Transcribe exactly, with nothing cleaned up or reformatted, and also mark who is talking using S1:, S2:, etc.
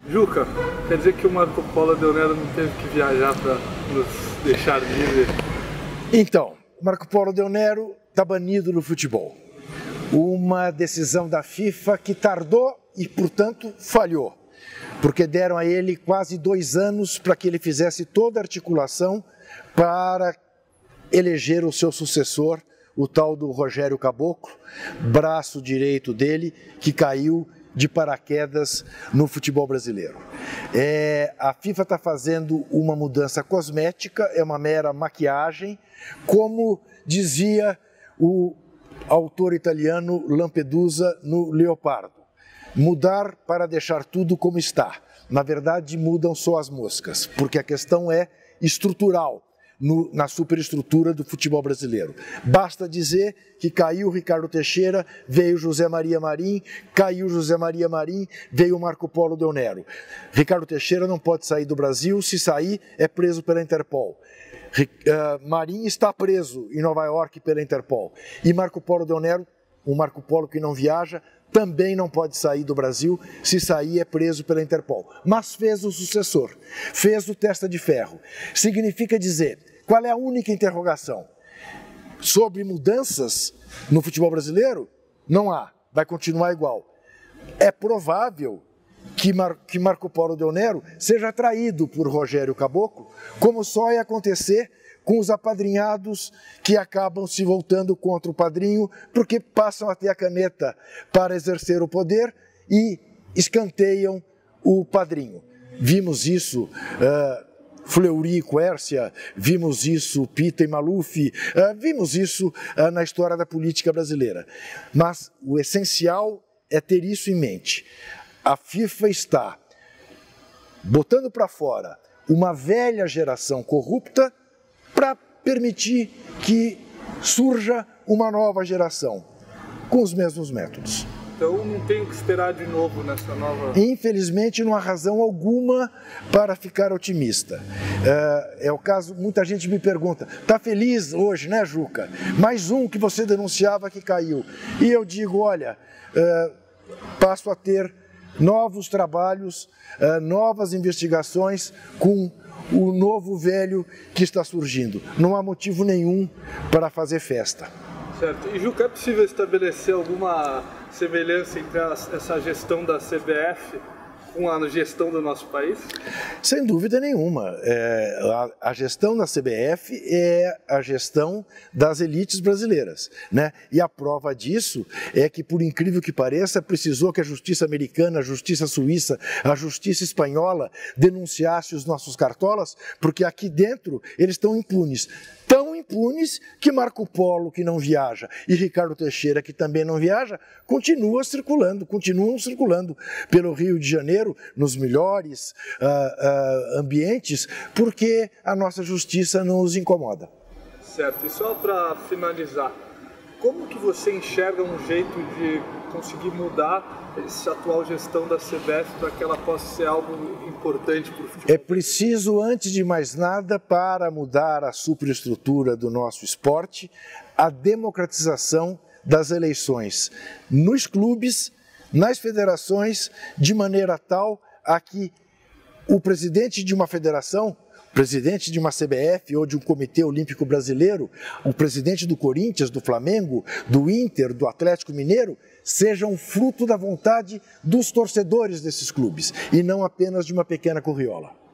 S1: Juca, quer dizer que o Marco Polo Deonero não teve que viajar para nos deixar livre?
S2: Então, Marco Polo Deonero está banido no futebol. Uma decisão da FIFA que tardou e, portanto, falhou. Porque deram a ele quase dois anos para que ele fizesse toda a articulação para eleger o seu sucessor, o tal do Rogério Caboclo, braço direito dele, que caiu de paraquedas no futebol brasileiro. É, a FIFA está fazendo uma mudança cosmética, é uma mera maquiagem, como dizia o autor italiano Lampedusa no Leopardo. Mudar para deixar tudo como está. Na verdade, mudam só as moscas, porque a questão é estrutural. No, na superestrutura do futebol brasileiro. Basta dizer que caiu Ricardo Teixeira, veio José Maria Marim, caiu José Maria Marim, veio Marco Polo Deonero. Ricardo Teixeira não pode sair do Brasil, se sair é preso pela Interpol. Uh, Marim está preso em Nova York pela Interpol. E Marco Polo Deonero, um Marco Polo que não viaja, também não pode sair do Brasil, se sair é preso pela Interpol. Mas fez o sucessor, fez o testa de ferro. Significa dizer, qual é a única interrogação? Sobre mudanças no futebol brasileiro? Não há, vai continuar igual. É provável que, Mar que Marco Polo Deonero seja traído por Rogério Caboclo, como só ia acontecer com os apadrinhados que acabam se voltando contra o padrinho, porque passam a ter a caneta para exercer o poder e escanteiam o padrinho. Vimos isso, uh, Fleury e Quércia, vimos isso, Pita e Maluf, uh, vimos isso uh, na história da política brasileira. Mas o essencial é ter isso em mente. A FIFA está botando para fora uma velha geração corrupta para permitir que surja uma nova geração, com os mesmos métodos.
S1: Então não tem o que esperar de novo nessa nova...
S2: Infelizmente não há razão alguma para ficar otimista. É, é o caso, muita gente me pergunta, está feliz hoje, né, Juca? Mais um que você denunciava que caiu. E eu digo, olha, é, passo a ter novos trabalhos, é, novas investigações com o novo velho que está surgindo. Não há motivo nenhum para fazer festa.
S1: Certo. E, Juca, é possível estabelecer alguma semelhança entre a, essa gestão da C B F com a gestão do nosso país?
S2: Sem dúvida nenhuma. É, a, a gestão da C B F é a gestão das elites brasileiras, né? E a prova disso é que, por incrível que pareça, precisou que a justiça americana, a justiça suíça, a justiça espanhola denunciasse os nossos cartolas, porque aqui dentro eles estão impunes. Tão impunes que Marco Polo, que não viaja, e Ricardo Teixeira, que também não viaja, continua circulando, continuam circulando pelo Rio de Janeiro, nos melhores uh, uh, ambientes, porque a nossa justiça não os incomoda.
S1: Certo, e só para finalizar, como que você enxerga um jeito de conseguir mudar essa atual gestão da C B F para que ela possa ser algo importante para o futebol?
S2: É preciso, antes de mais nada, para mudar a superestrutura do nosso esporte, a democratização das eleições nos clubes, nas federações, de maneira tal a que o presidente de uma federação, presidente de uma C B F ou de um Comitê Olímpico Brasileiro, o presidente do Corinthians, do Flamengo, do Inter, do Atlético Mineiro, sejam fruto da vontade dos torcedores desses clubes e não apenas de uma pequena curriola.